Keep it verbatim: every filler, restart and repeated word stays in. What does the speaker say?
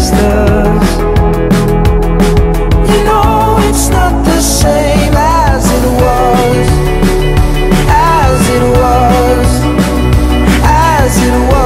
sisters. You know it's not the same as it was, as it was, as it was.